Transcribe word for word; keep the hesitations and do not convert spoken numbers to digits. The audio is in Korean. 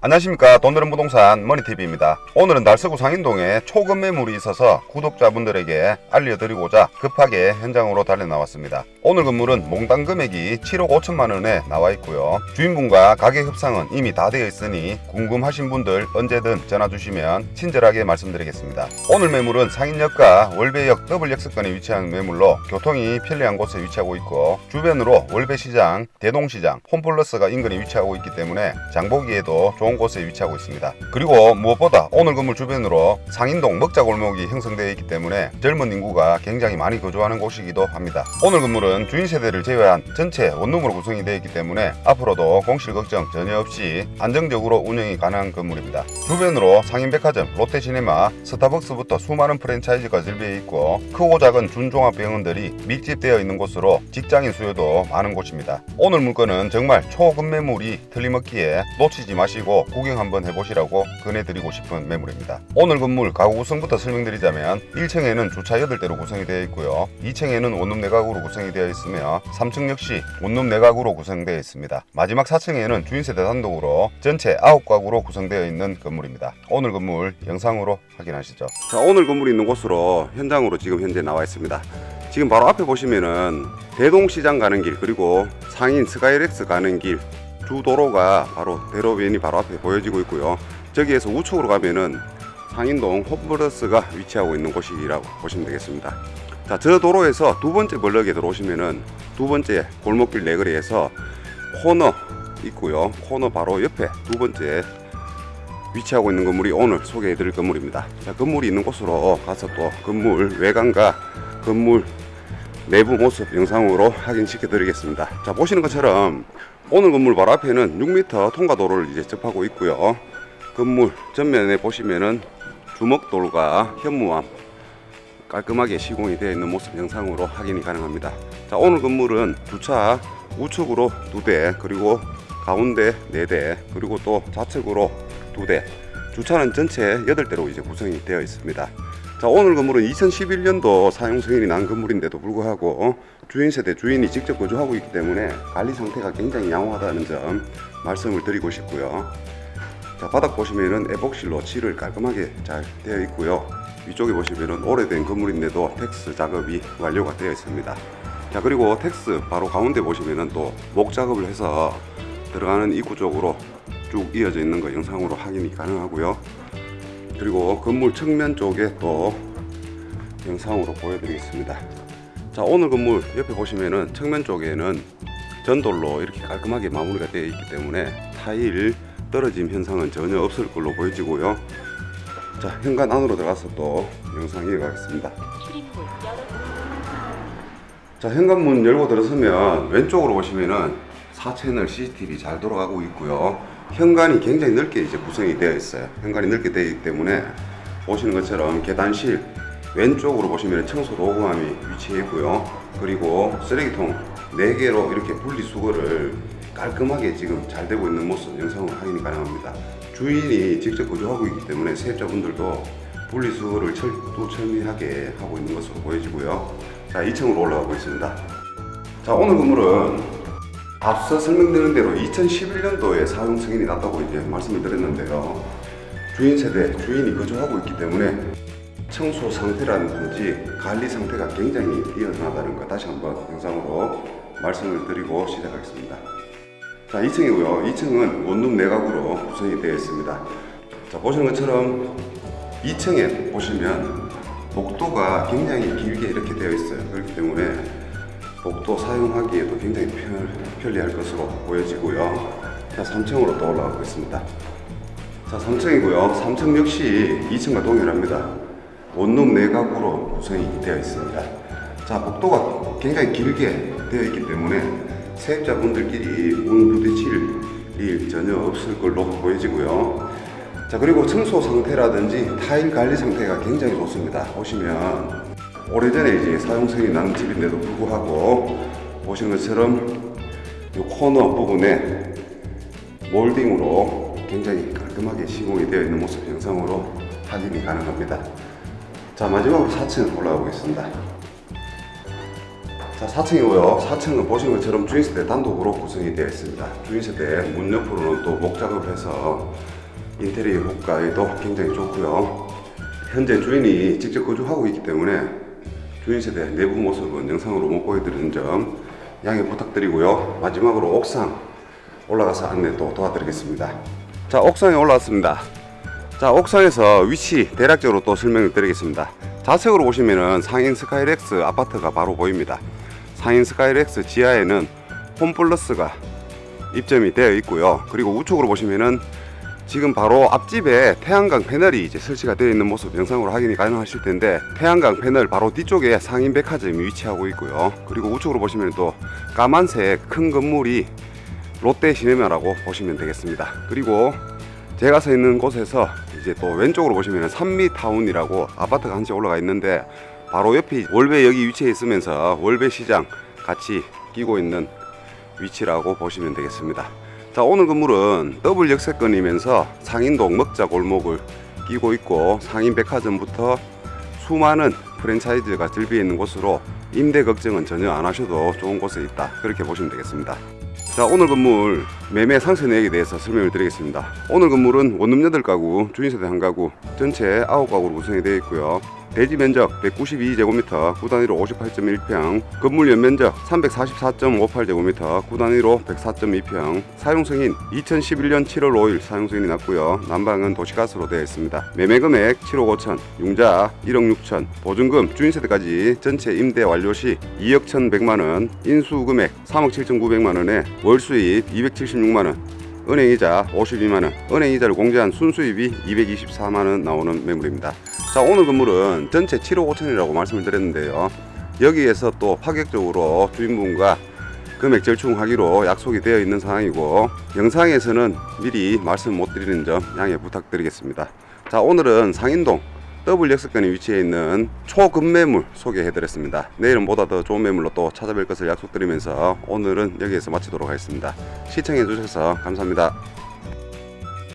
안녕하십니까. 돈드는 부동산 머니티비입니다. 오늘은 달서구 상인동에 초급 매물이 있어서 구독자분들에게 알려드리고자 급하게 현장으로 달려 나왔습니다. 오늘 건물은 몽땅 금액이 칠억 오천만 원에 나와 있고요. 주인분과 가격 협상은 이미 다 되어 있으니 궁금하신 분들 언제든 전화 주시면 친절하게 말씀드리겠습니다. 오늘 매물은 상인역과 월배역 더블역세권에 위치한 매물로 교통이 편리한 곳에 위치하고 있고, 주변으로 월배시장, 대동시장, 홈플러스가 인근에 위치하고 있기 때문에 장보기에도 좋은 곳에 위치하고 있습니다. 그리고 무엇보다 오늘 건물 주변으로 상인동 먹자골목이 형성되어 있기 때문에 젊은 인구가 굉장히 많이 거주하는 곳이기도 합니다. 오늘 건물은 주인 세대를 제외한 전체 원룸으로 구성이 되어 있기 때문에 앞으로도 공실 걱정 전혀 없이 안정적으로 운영이 가능한 건물입니다. 주변으로 상인백화점, 롯데시네마, 스타벅스부터 수많은 프랜차이즈가 즐비해 있고, 크고 작은 준종합병원들이 밀집되어 있는 곳으로 직장인 수요도 많은 곳입니다. 오늘 물건은 정말 초급 매물이 틀림없기에 놓치지 마시고 구경 한번 해보시라고 권해드리고 싶은 매물입니다. 오늘 건물 가구 구성부터 설명드리자면, 일 층에는 주차 여덟 대로 구성이 되어 있고요, 이 층에는 원룸 내각으로 구성이 되어 있으며, 삼 층 역시 원룸 내각으로 구성되어 있습니다. 마지막 사 층에는 주인세대 단독으로 전체 아홉 가구로 구성되어 있는 건물입니다. 오늘 건물 영상으로 확인하시죠. 자, 오늘 건물이 있는 곳으로 현장으로 지금 현재 나와 있습니다. 지금 바로 앞에 보시면은 대동시장 가는 길, 그리고 상인 스카이렉스 가는 길, 주도로가 바로 대로변이 바로 앞에 보여지고 있고요. 저기에서 우측으로 가면은 상인동 홈플러스가 위치하고 있는 곳이라고 보시면 되겠습니다. 자, 저 도로에서 두 번째 블럭에 들어오시면은 두 번째 골목길 내거리에서 코너 있고요. 코너 바로 옆에 두 번째 위치하고 있는 건물이 오늘 소개해 드릴 건물입니다. 자, 건물이 있는 곳으로 가서 또 건물 외관과 건물 내부 모습 영상으로 확인시켜 드리겠습니다. 자, 보시는 것처럼 오늘 건물 바로 앞에는 육 미터 통과도로를 이제 접하고 있고요. 건물 전면에 보시면은 주먹돌과 현무암 깔끔하게 시공이 되어 있는 모습 영상으로 확인이 가능합니다. 자, 오늘 건물은 주차 우측으로 두 대, 그리고 가운데 네 대, 그리고 또 좌측으로 두 대, 주차는 전체 여덟 대로 이제 구성이 되어 있습니다. 자, 오늘 건물은 이천십일 년도 사용 승인이 난 건물인데도 불구하고 주인 세대 주인이 직접 거주하고 있기 때문에 관리 상태가 굉장히 양호하다는 점 말씀을 드리고 싶고요. 자, 바닥 보시면은 에폭실로 칠을 깔끔하게 잘 되어 있고요. 위쪽에 보시면은 오래된 건물인데도 텍스 작업이 완료가 되어 있습니다. 자, 그리고 텍스 바로 가운데 보시면은 또 목 작업을 해서 들어가는 입구 쪽으로 쭉 이어져 있는 거 영상으로 확인이 가능하고요. 그리고 건물 측면 쪽에 또 영상으로 보여드리겠습니다. 자, 오늘 건물 옆에 보시면은 측면 쪽에는 전돌로 이렇게 깔끔하게 마무리가 되어 있기 때문에 타일 떨어짐 현상은 전혀 없을 걸로 보여지고요. 자, 현관 안으로 들어가서 또 영상 이어가겠습니다. 자, 현관문 열고 들어서면 왼쪽으로 보시면은 사 채널 씨씨티비 잘 돌아가고 있고요. 현관이 굉장히 넓게 이제 구성이 되어 있어요. 현관이 넓게 되어 있기 때문에 보시는 것처럼 계단실 왼쪽으로 보시면 청소 도구함이 위치해 있고요. 그리고 쓰레기통 네 개로 이렇게 분리수거를 깔끔하게 지금 잘 되고 있는 모습 영상으로 확인이 가능합니다. 주인이 직접 거주하고 있기 때문에 세입자분들도 분리수거를 철두철미하게 하고 있는 것으로 보여지고요. 자, 이 층으로 올라가고 있습니다. 자, 오늘 건물은 앞서 설명드린 대로 이천십일 년도에 사용 승인이 났다고 이제 말씀을 드렸는데요. 주인 세대, 주인이 거주하고 있기 때문에 청소 상태라든지 관리 상태가 굉장히 뛰어나다는 거 다시 한번 영상으로 말씀을 드리고 시작하겠습니다. 자, 이 층이고요. 이 층은 원룸 내각으로 구성이 되어 있습니다. 자, 보시는 것처럼 이 층에 보시면 복도가 굉장히 길게 이렇게 되어 있어요. 그렇기 때문에 복도 사용하기에도 굉장히 편, 편리할 것으로 보여지고요. 자, 삼 층으로 또 올라가고 있습니다. 자, 삼 층이고요. 삼 층 역시 이 층과 동일합니다. 원룸 내각으로 구성이 되어 있습니다. 자, 복도가 굉장히 길게 되어 있기 때문에 세입자분들끼리 문 부딪힐 일 전혀 없을 걸로 보여지고요. 자, 그리고 청소 상태라든지 타일 관리 상태가 굉장히 좋습니다. 보시면 오래전에 이제 사용 승인이 난 집인데도 불구하고 보시는 것처럼 이 코너 부분에 몰딩으로 굉장히 깔끔하게 시공이 되어 있는 모습 영상으로 확인이 가능합니다. 자, 마지막으로 사 층 올라가고 있습니다. 자, 사 층이고요. 사 층은 보시는 것처럼 주인세대 단독으로 구성이 되어 있습니다. 주인세대 문 옆으로는 또 목작업을 해서 인테리어 효과에도 굉장히 좋고요. 현재 주인이 직접 거주하고 있기 때문에 주인세대 내부 모습은 영상으로 못 보여드리는 점 양해 부탁드리고요. 마지막으로 옥상 올라가서 안내 또 도와드리겠습니다. 자, 옥상에 올라왔습니다. 자, 옥상에서 위치 대략적으로 또 설명을 드리겠습니다. 좌측으로 보시면은 상인 스카이렉스 아파트가 바로 보입니다. 상인 스카이렉스 지하에는 홈플러스가 입점이 되어 있고요. 그리고 우측으로 보시면은 지금 바로 앞집에 태양광 패널이 이제 설치가 되어 있는 모습 영상으로 확인이 가능하실 텐데, 태양광 패널 바로 뒤쪽에 상인 백화점이 위치하고 있고요. 그리고 우측으로 보시면 또 까만색 큰 건물이 롯데 시네마라고 보시면 되겠습니다. 그리고 제가 서 있는 곳에서 이제 또 왼쪽으로 보시면 산미타운이라고 아파트가 한 채 올라가 있는데, 바로 옆이 월배 여기 위치해 있으면서 월배 시장 같이 끼고 있는 위치라고 보시면 되겠습니다. 자, 오늘 건물은 더블 역세권이면서 상인동 먹자 골목을 끼고 있고, 상인 백화점부터 수많은 프랜차이즈가 들비해 있는 곳으로 임대 걱정은 전혀 안 하셔도 좋은 곳에 있다, 그렇게 보시면 되겠습니다. 자, 오늘 건물 매매 상세 내역에 대해서 설명을 드리겠습니다. 오늘 건물은 원룸 여덟 가구, 주인세대 한 가구, 전체 아홉 가구로 구성이 되어 있고요. 대지 면적 백구십이 제곱미터, 구 단위로 오십팔 점 일 평, 건물 연면적 삼백사십사 점 오팔 제곱미터, 구 단위로 백사 점 이 평, 사용승인 이천십일 년 칠월 오일 사용승인이 났고요. 난방은 도시가스로 되어 있습니다. 매매금액 칠억 오천, 융자 일억 육천, 보증금 주인세대까지 전체 임대 완료 시 이억 천백만 원, 인수금액 삼억 칠천구백만 원에 월수입 이백칠십육만 원, 은행이자 오십이만 원, 은행이자를 공제한 순수입이 이백이십사만 원 나오는 매물입니다. 자, 오늘 건물은 전체 칠억 오천이라고 말씀을 드렸는데요. 여기에서 또 파격적으로 주인분과 금액 절충하기로 약속이 되어 있는 상황이고, 영상에서는 미리 말씀 못 드리는 점 양해 부탁드리겠습니다. 자, 오늘은 상인동 더블 역세권에 위치해 있는 초급매물 소개해 드렸습니다. 내일은 보다 더 좋은 매물로 또 찾아뵐 것을 약속드리면서 오늘은 여기에서 마치도록 하겠습니다. 시청해 주셔서 감사합니다.